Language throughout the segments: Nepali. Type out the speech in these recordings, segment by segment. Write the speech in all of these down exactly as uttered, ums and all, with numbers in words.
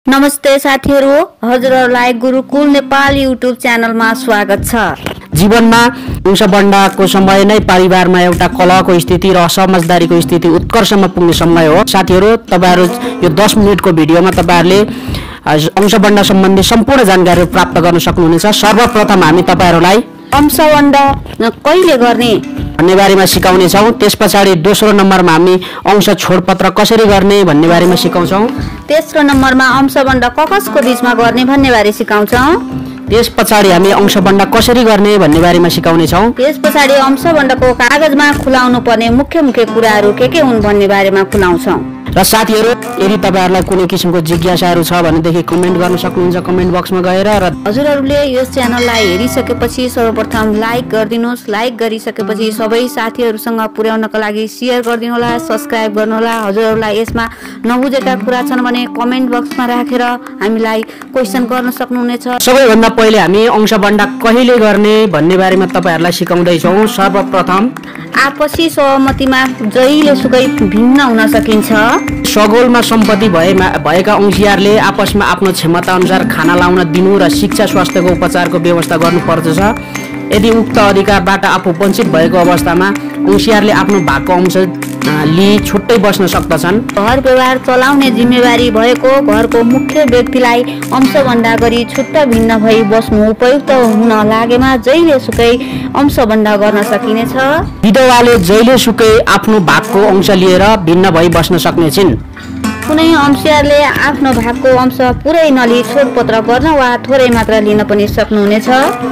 नमस्ते साथीहरु, हजुरहरुलाई गुरुकुल नेपाल युट्युब च्यानलमा स्वागत छ। जीवनमा अंशबन्डाको समय नै परिवारमा एउटा कलहको स्थिति र असमझदारीको स्थिति उत्कर्षमा पुग्ने समय हो। साथीहरु, तपाईहरु यो दस मिनेटको भिडियोमा तपाईहरुले अंशबन्डा सम्बन्धी सम्पूर्ण जानकारी प्राप्त गर्न सक्नुहुनेछ। सर्वप्रथम हामी तपाईहरुलाई अंशबन्डा कहिले गर्ने भन्ने बारेमा सिकाउने छौं। त्यसपछि दोस्रो नम्बरमा हामी अंश छोडपत्र कसरी गर्ने भन्ने बारेमा सिकाउँछौं। तेस्रो नम्बरमा अंशबन्डा ककसको बीचमा गर्ने भन्ने बारे सिकाउँछौं। त्यसपछि हामी अंशबन्डा कसरी गर्ने भन्ने बारेमा सिकाउने छौं। त्यसपछि अंशबन्डाको कागजमा खुलाउनु पर्ने मुख्य मुख्य कुराहरू के के हुन् भन्ने बारेमा खुलाउँछौं। र साथीहरु, यदि तपाईहरुलाई कुनै किसिमको जिज्ञासाहरू छ भनेदेखि कमेन्ट गर्न सक्नुहुन्छ कमेन्ट बक्समा गएर। र हजुरहरुले यस च्यानललाई हेरिसकेपछि सर्वप्रथम लाइक गरिदिनुस्। लाइक गरिसकेपछि सबै साथीहरुसँग पुर्याउनका लागि शेयर गरिदिनु होला, सब्स्क्राइब गर्नु होला। हजुरहरुलाई यसमा नबुझेका कुरा छन् भने कमेन्ट बक्समा राखेर हामीलाई क्वेशन गर्न सक्नुहुनेछ। सबैभन्दा पहिले हामी अंशबन्डा कहिले गर्ने भन्ने बारेमा तपाईहरुलाई सिकाउँदै छौं। सर्वप्रथम आपसी सहमतिमा जहिलेसुकै भिन्न हुन सकिन्छ। सगोलमा सम्पत्ति भएमा भएका अंशियारले आपसमा आफ्नो क्षमता अनुसार खाना लाउन दिनु र शिक्षा स्वास्थ्यको उपचारको व्यवस्था गर्नु पर्दछ। यदि उक्त अधिकारबाट आफू वञ्चित भएको अवस्थामा अंशियारले आफ्नो भागको अंश लिई छुट्टै बस्न सक्दछन्। घर व्यवहार चलाउने जिम्मेवारी भएको घरको मुख्य व्यक्तिलाई अंशबन्डा गरी छुट्टा भिन्न भई बस्नु उपयुक्त हुन लागेमा जहिलेसुकै अंशबन्डा गर्न सकिनेछ। विधवाले जहिलेसुकै आफ्नो भागको अंश लिएर भिन्न भई बस्न सक्नेछिन्। कुनै अंशियारले आफ्नो भागको अंश पुरै नलिई छोडपत्र गर्न वा थोरै मात्र लिन पनि सक्नुहुनेछ।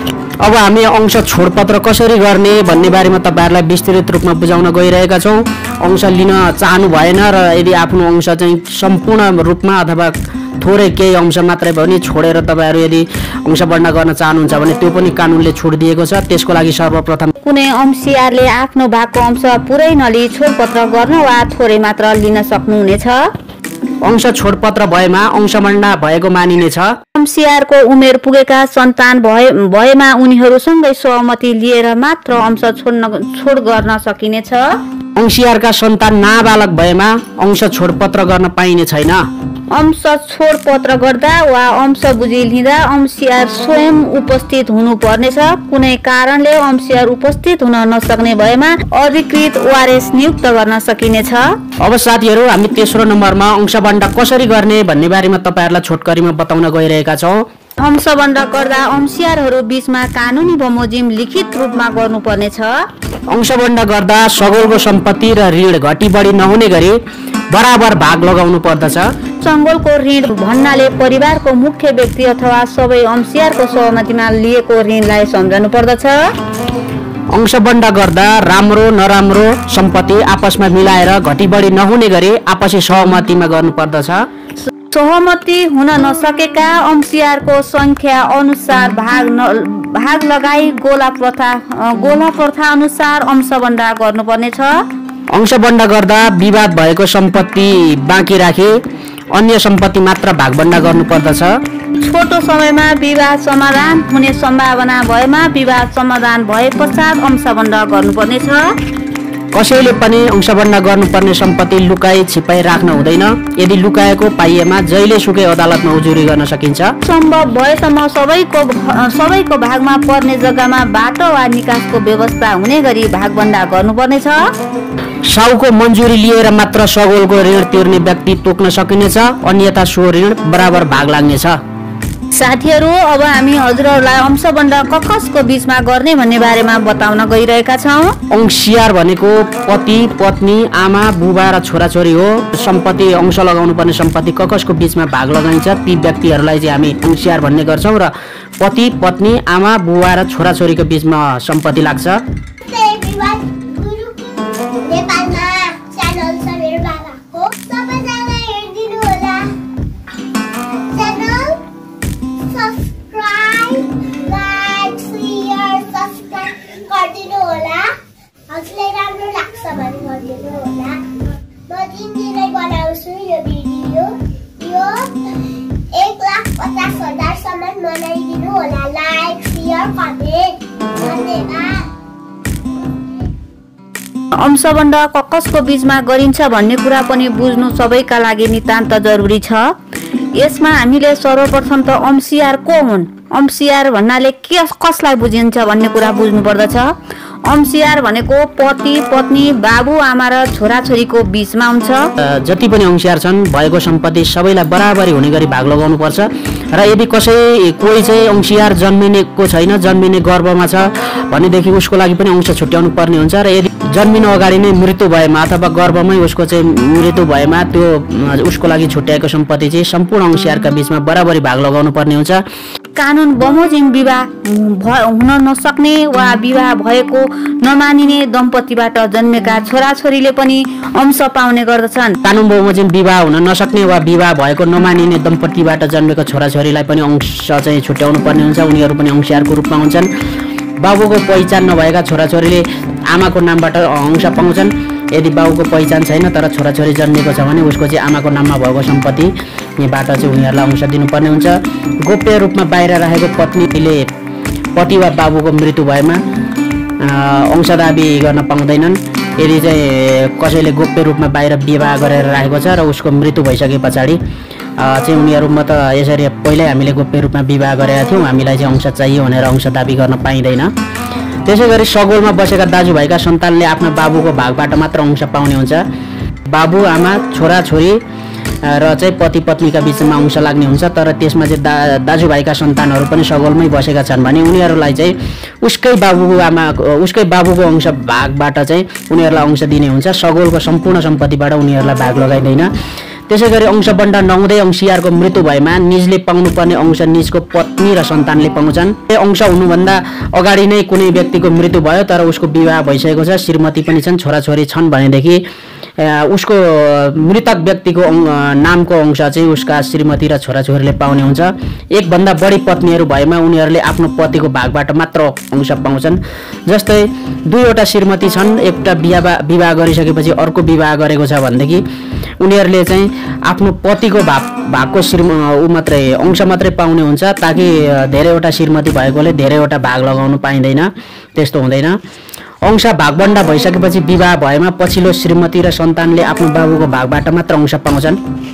अब हामी अंश छोडपत्र कसरी गर्ने भन्ने बारेमा तपाईहरुलाई विस्तृत रूपमा बुझाउन गइरहेका छौं। अंश लिन चाहनु भएन र यदि आफ्नो अंश चाहिँ सम्पूर्ण रूपमा अथवा थोरै केही अंश मात्रै भयो भने छोडेर तपाईहरु यदि अंशबन्डा गर्न चाहनुहुन्छ भने त्यो पनि कानुनले छुट दिएको छ। त्यसको लागि सर्वप्रथम कुनै अंशियारले आफ्नो भागको अंश पुरै नलिई छोडपत्र गर्न वा थोरै मात्र लिन सक्नुहुनेछ। अंश छोडपत्र भएमा अंशबन्डा भएको मानिनेछ। अंशियारको उमेर पुगेका सन्तान भए भएमा उनीहरुसँगै सहमति लिएर मात्र अंश छोड्न छोड गर्न सकिनेछ। अंशियारका सन्तान नाबालक भएमा अंश छोडपत्र गर्न पाइने छैन। अंश छोडपत्र गर्दा वा अंश बुझी लिँदा अंशियार स्वयं उपस्थित हुनु पर्नेछ। कुनै कारणले अंशियार उपस्थित हुन नसक्ने भएमा अधिकृत वारेस नियुक्त गर्न सकिनेछ। अब साथीहरु, हामी तेस्रो नम्बरमा अंशबन्डा कसरी गर्ने भन्ने बारेमा तपाईहरुलाई छोटकरीमा बताउन गइरहेका छौं। अंशबन्डा गर्दा अंशियारहरु बीचमा कानुनी बमोजिम लिखित रूपमा गर्नुपर्नेछ। अंशबन्डा गर्दा सगोलको सम्पत्ति र ऋण घटी बढी नहुने गरी बराबर भाग लगाउनु पर्दछ। सङ्गोलको ऋण भन्नाले परिवारको मुख्य व्यक्ति अथवा सबै अंशियारको सहमतिमा लिएको ऋणलाई सम्झनु पर्दछ। अंशबन्डा गर्दा राम्रो नराम्रो सम्पत्ति आपसमा मिलाएर घटी बढी नहुने गरी आपसी सहमतिमा गर्नु पर्दछ। सहमति हुन नसकेका अंशियारको संख्या अनुसार भाग न, भाग लगाई गोला प्रथा गोला प्रथा अनुसार अंशबन्डा गर्नुपर्नेछ। अंशबन्डा गर्दा विवाद भएको सम्पत्ति बाँकी राखी अन्य सम्पत्ति मात्र भागबन्डा गर्नु पर्दछ। छोटो समयमा विवाद समाधान हुने सम्भावना भएमा विवाद समाधान भए पश्चात अंशबन्डा गर्नुपर्नेछ। कसैले पनि अंशबन्डा गर्नुपर्ने सम्पत्ति लुकाई छिपाई राख्न हुँदैन। यदि लुकाएको पाइएमा जहिलेसुकै अदालतमा उजुरी गर्न सकिन्छ। सम्भव भएसम्म सबैको सबैको भागमा पर्ने जग्गामा बाटो वा निकासको व्यवस्था हुने गरी भागबन्डा गर्नुपर्नेछ। साउको मन्जुरी लिएर मात्र सगोलको ऋण तिर्ने व्यक्ति तोक्न सकिनेछ, अन्यथा सो ऋण बराबर भाग लाग्नेछ। साथीहरु, अब हामी हजुरहरुलाई अंशबन्डा ककसको बीचमा गर्ने भन्ने बारेमा बताउन गइरहेका छौं। अंशियार भनेको पति पत्नी आमा बुबा र छोराछोरी हो। सम्पत्ति अंश लगाउनु पर्ने सम्पत्ति ककसको बीचमा भाग लगाइन्छ। ती व्यक्तिहरुलाई चाहिँ हामी अंशियार भन्ने गर्छौं र पति पत्नी आमा बुबा र छोराछोरीको बीचमा सम्पत्ति लाग्छ। अंशबन्डा ककसको बीचमा गरिन्छ भन्ने कुरा पनि बुझ्नु सबैका लागि नितान्त जरुरी छ। यसमा हामीले सर्वप्रथम त अंशियार को हुन्, अंशियार भन्नाले के कसलाई बुझिन्छ भन्ने कुरा बुझ्नु पर्दछ। अंशियार भनेको पति पत्नी बाबु आमा र छोराछोरीको बीचमा हुन्छ। जति पनि अंशियार छन् भएको सम्पत्ति सबैलाई बराबरी हुने गरी भाग लगाउनु पर्छ र यदि कसै कोही चाहिँ अंशियार जन्मिनेको छैन, जन्मिने गर्भमा छ भनेदेखि उसको लागि पनि अंश छुट्याउनु पर्ने हुन्छ र यदि जन्मिनु अगाडि नै मृत्यु भएमा अथवा गर्भमै उसको चाहिँ मृत्यु भएमा त्यो उसको लागि छुट्याएको सम्पत्ति चाहिँ सम्पूर्ण अंशियारका बीचमा बराबरी भाग लगाउनु पर्ने हुन्छ। कानुन बमोजिम विवाह हुन नसक्ने वा विवाह भएको नमानिने दम्पतिबाट जन्मेका छोराछोरीले पनि अंश पाउने गर्दछन्। कानुन बमोजिम विवाह हुन नसक्ने वा विवाह भएको नमानिने दम्पतिबाट जन्मेको छोराछोरीलाई पनि अंश चाहिँ छुट्याउनु पर्ने हुन्छ। उनीहरू पनि अंशियारको रूपमा हुन्छन्। बाबुको पहिचान नभएका छोराछोरीले आमाको नामबाट अंश पाउँछन्। यदि बाबुको पहिचान छैन तर छोराछोरी जन्मेको छ भने उसको चाहिँ आमाको नाममा भएको सम्पत्तिबाट चाहिँ उनीहरूलाई अंश दिनुपर्ने हुन्छ। गोप्य रूपमा बाहिर रहेको पत्नीले पति वा बाबुको मृत्यु भएमा अंश दाबी गर्न पाउँदैनन्। यदि चाहिँ कसैले गोप्य रूपमा बाहिर विवाह गरेर राखेको छ र उसको मृत्यु भइसके पछाडि चाहिँ उनीहरूमा त यसरी पहिल्यै हामीले गोप्य रूपमा विवाह गरेका थियौँ, हामीलाई चाहिँ अंश चाहियो भनेर अंश दाबी गर्न पाइँदैन। त्यसै गरी सगोलमा बसेका दाजुभाइका सन्तानले आफ्ना बाबुको भागबाट मात्र अंश पाउने हुन्छ। बाबु आमा छोराछोरी र चाहिँ पति पत्नीका बिचमा अंश लाग्ने हुन्छ। तर त्यसमा चाहिँ दा दाजुभाइका सन्तानहरू पनि सगोलमै बसेका छन् भने उनीहरूलाई चाहिँ उसकै बाबुको आमा उसकै बाबुको अंश भागबाट चाहिँ उनीहरूलाई अंश दिने हुन्छ। सगोलको सम्पूर्ण सम्पत्तिबाट उनीहरूलाई भाग लगाइँदैन। त्यसै गरी अंशबन्ड नहुँदै अंशियारको मृत्यु भएमा निजले पाउनुपर्ने अंश निजको पत्नी र सन्तानले पाउँछन्। अंश हुनुभन्दा अगाडि नै कुनै व्यक्तिको मृत्यु भयो तर उसको विवाह भइसकेको छ, श्रीमती पनि छन्, छोराछोरी छन् भनेदेखि उसको मृतक व्यक्तिको नामको अंश चाहिँ उसका श्रीमती र छोराछोरीले पाउने हुन्छ। एकभन्दा बढी पत्नीहरू भएमा उनीहरूले आफ्नो पतिको भागबाट मात्र अंश पाउँछन्। जस्तै दुईवटा श्रीमती छन्, एउटा विवाह विवाह गरिसकेपछि अर्को विवाह गरेको छ भनेदेखि उनीहरूले चाहिँ आफ्नो पतिको भाग भागको श्री ऊ मात्रै अंश मात्रै पाउने हुन्छ, ताकि धेरैवटा श्रीमती भएकोले धेरैवटा भाग लगाउनु पाइँदैन। त्यस्तो हुँदैन। अंश भागबन्डा भइसकेपछि विवाह भएमा पछिल्लो श्रीमती र सन्तानले आफ्नो बाबुको भागबाट मात्र अंश पाउँछन्।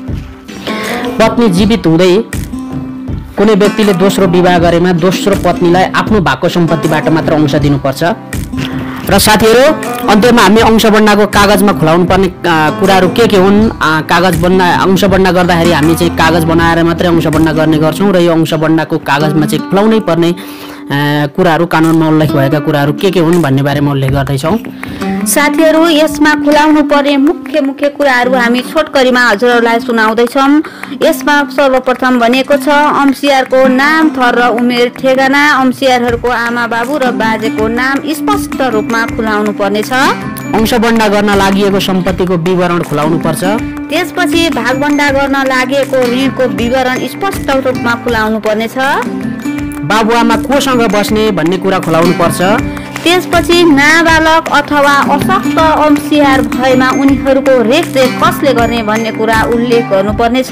पत्नी जीवित हुँदै कुनै व्यक्तिले दोस्रो विवाह गरेमा दोस्रो पत्नीलाई आफ्नो भागको सम्पत्तिबाट मात्र अंश दिनुपर्छ। र साथीहरू, अन्त्यमा हामी अंशबन्डाको कागजमा खुलाउनु पर्ने कुराहरू के के हुन्? कागज बन्दा अंशबन्डा गर्दाखेरि हामी चाहिँ कागज बनाएर मात्रै अंशबन्डा गर्ने गर्छौँ र यो अंशबन्डाको कागजमा चाहिँ खुलाउनै पर्ने कुराहरू कानुनमा उल्लेख भएका कुराहरू के के हुन् भन्ने बारेमा उल्लेख गर्दैछौँ। साथीहरू, यसमा खुलाउनु पर्ने मुख्य मुख्य कुराहरू हामी छोटकरीमा हजुरहरूलाई सुनाउँदैछौँ। यसमा सर्वप्रथम भनेको छ अंशियारको नाम, थर र उमेर ठेगाना, अंशियारहरूको आमा बाबु र बाजेको नाम स्पष्ट रूपमा खुलाउनु पर्नेछ। अंशबन्डा गर्न लागि सम्पत्तिको विवरण खुलाउनु पर्छ। त्यसपछि भागबन्डा गर्न लागेको ऋणको विवरण स्पष्ट रूपमा खुलाउनु पर्नेछ। बाबुआमा कोसँग बस्ने भन्ने कुरा खुलाउनु पर्छ। त्यसपछि नाबालक अथवा अशक्त अंशियार भएमा उनीहरूको रेखदेख कसले गर्ने भन्ने कुरा उल्लेख गर्नुपर्नेछ।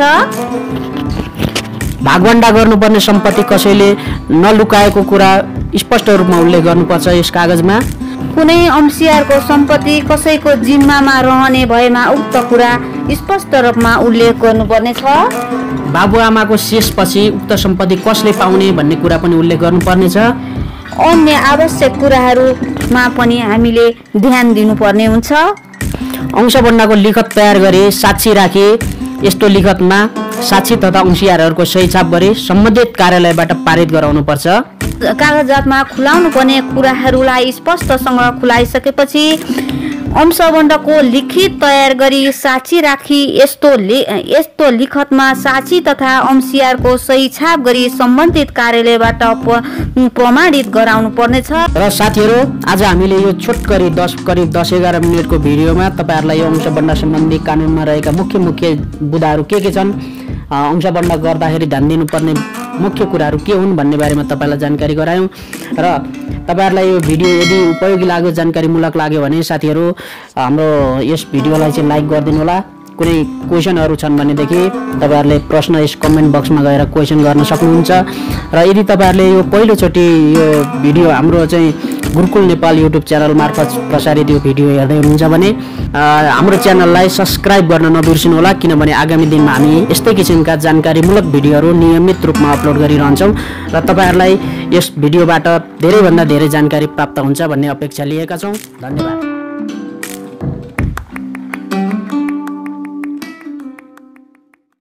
भागबन्डा गर्नुपर्ने सम्पत्ति कसैले नलुकाएको कुरा स्पष्ट रूपमा उल्लेख गर्नुपर्छ यस कागजमा। कुनै अंशियारको सम्पत्ति कसैको जिम्मामा रहने भएमा उक्त कुरा स्पष्ट रूपमा उल्लेख गर्नुपर्नेछ। बाबुआमाको शेषपछि उक्त सम्पत्ति कसले पाउने भन्ने कुरा पनि उल्लेख गर्नुपर्नेछ। अन्य आवश्यक कुराहरूमा पनि हामीले ध्यान दिनुपर्ने हुन्छ। अंशबन्डाको लिखत तयार गरी साक्षी राखी यस्तो लिखतमा साक्षी तथा अंशियारहरूको सही छाप गरी सम्बन्धित कार्यालयबाट पारित गराउनुपर्छ। कागजातमा खुलाउनु पर्ने कुराहरूलाई स्पष्टसँग खुलाइसकेपछि अंशबन्धको लिखित तयार गरी साक्षी राखी यस्तो यस्तो लिखतमा साक्षी तथा अंशियारको सही छाप गरी सम्बन्धित कार्यालयबाट प्रमाणित गराउनु पर्नेछ। र साथीहरू, आज हामीले यो छोटकरी दस करिब दस एघार मिनटको भिडियोमा तपाईँहरूलाई यो अंशबन्ध सम्बन्धी कानुनमा रहेका मुख्य मुख्य बुदाहरू के के छन्, अंशबन्ध गर्दाखेरि ध्यान दिनुपर्ने मुख्य कुराहरू के हुन् भन्ने बारेमा तपाईँलाई जानकारी गरायौँ। र तपाईँहरूलाई यो भिडियो यदि उपयोगी लाग्यो, जानकारीमूलक लाग्यो भने साथीहरू हाम्रो यस भिडियोलाई चाहिँ लाइक गरिदिनु होला कुनै क्वेसनहरू छन् भनेदेखि तपाईहरुले प्रश्न यस कमेन्ट बक्समा गएर क्वेसन गर्न सक्नुहुन्छ र यदि तपाईहरुले यो पहिलोचोटि यो भिडियो हाम्रो चाहिँ गुरुकुल नेपाल युट्युब च्यानल मार्फत प्रसारित यो भिडियो हेर्दै हुनुहुन्छ भने हाम्रो च्यानललाई सब्स्क्राइब गर्न नबिर्सिनु होला किनभने आगामी दिनमा हामी यस्तै किसिमका जानकारीमूलक भिडियोहरू नियमित रूपमा अपलोड गरिरहन्छौं र तपाईहरुलाई यस भिडियोबाट धेरै भन्दा धेरै जानकारी प्राप्त हुन्छ भन्ने अपेक्षा लिएका छौं। धन्यवाद।